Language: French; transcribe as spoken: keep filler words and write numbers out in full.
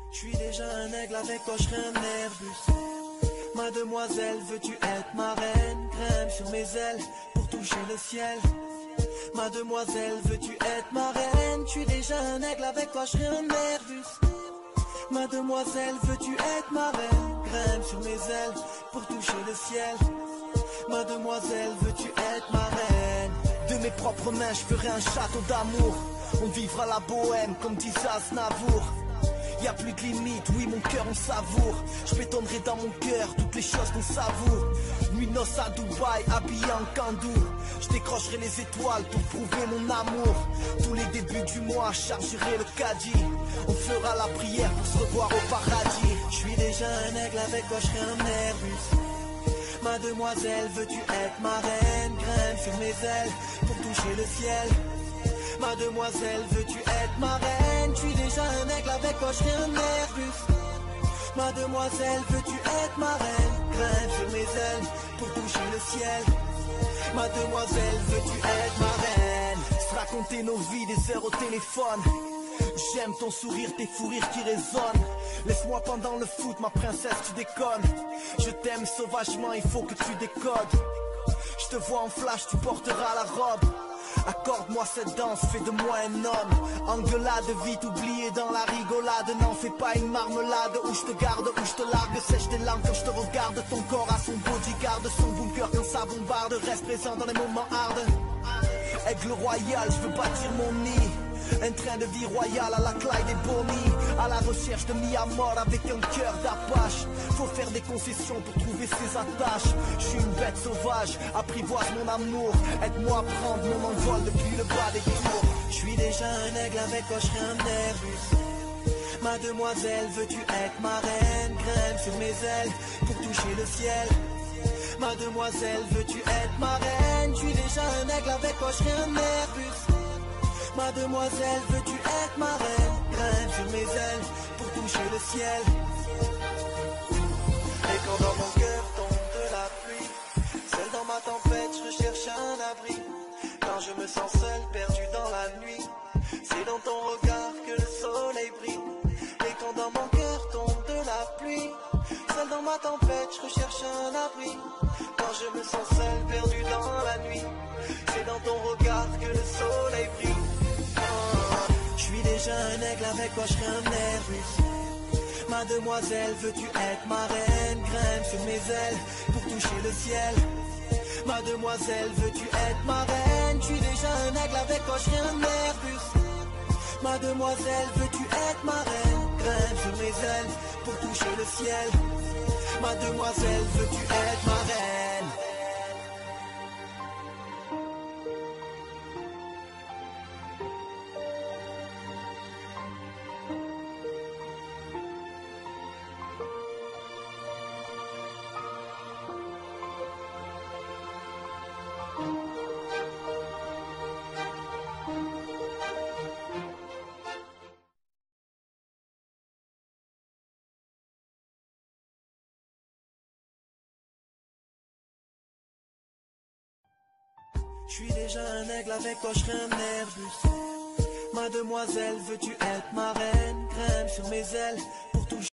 Je suis déjà un aigle avec toi, je serai un Airbus. Mademoiselle, veux-tu être ma reine? Grimpe sur mes ailes pour toucher le ciel. Mademoiselle, veux-tu être ma reine? Je suis déjà un aigle avec toi, je serai un Airbus. Mademoiselle, veux-tu être ma reine? Grimpe sur mes ailes pour toucher le ciel. Mademoiselle, veux-tu être ma reine? De mes propres mains, je ferai un château d'amour. On vivra la bohème comme disait Aznavour. Y'a plus de limite, oui mon cœur on savoure. Je bétonnerai dans mon cœur toutes les choses qu'on savoure. Nuit noce à Dubaï, habillé en kandou. Je décrocherai les étoiles pour prouver mon amour. Tous les débuts du mois, je chargerai le caddie. On fera la prière pour se revoir au paradis. Je suis déjà un aigle, avec toi je serai un Airbus. Mademoiselle, veux-tu être ma reine? Grimpe sur mes ailes pour toucher le ciel. Mademoiselle, veux-tu être ma reine? Je suis déjà un aigle, avec toi je serai un Airbus. Mademoiselle, veux-tu être ma reine? Grimpe sur mes ailes pour toucher le ciel. Mademoiselle, veux-tu être ma reine? Se raconter nos vies, des heures au téléphone. J'aime ton sourire, tes fous rires qui résonnent. Laisse-moi pendant le foot, ma princesse, tu déconnes. Je t'aime sauvagement, il faut que tu décodes. Je te vois en flash, tu porteras la robe. Accorde-moi cette danse, fais de moi un homme. Engueulade, vite oubliée dans la rigolade. N'en fais pas une marmelade, où je te garde, où je te largue. Sèche tes larmes quand je te regarde. Ton corps a son bodyguard, son bunker quand ça bombarde. Reste présent dans les moments hard. Aigle royal, je veux bâtir mon nid. Un train de vie royale à la Clyde et Bonnie. À la recherche de mi à mort avec un cœur d'apache. Faut faire des concessions pour trouver ses attaches. Je suis une bête sauvage, apprivoise mon amour. Aide-moi à prendre mon envol depuis le bas des tours. Je suis déjà un aigle, avec toi je serai un Airbus. Mademoiselle, veux-tu être ma reine? Grimpe sur mes ailes pour toucher le ciel. Mademoiselle, veux-tu être ma reine? Je suis déjà un aigle, avec toi je serai un Airbus. Mademoiselle, veux-tu être ma reine? Grimpe sur mes ailes pour toucher le ciel. Et quand dans mon cœur tombe de la pluie, seul dans ma tempête, je recherche un abri. Quand je me sens seul, perdu dans la nuit, c'est dans ton regard que le soleil brille. Et quand dans mon cœur tombe de la pluie, seul dans ma tempête, je recherche un abri. Quand je me sens seul, perdu dans la nuit, c'est dans ton regard que le soleil brille. Je suis déjà un aigle, avec toi je serai un Airbus. Mademoiselle, veux-tu être ma reine? Grimpe sur mes ailes pour toucher le ciel. Mademoiselle, veux-tu être ma reine? Je suis déjà un aigle, avec toi je serai un Airbus. Mademoiselle, veux-tu être ma reine? Grimpe sur mes ailes pour toucher le ciel. Mademoiselle, veux-tu être ma reine? Je suis déjà un aigle, avec toi je serai un Airbus. Mademoiselle, veux-tu être ma reine? Grimpe sur mes ailes pour toucher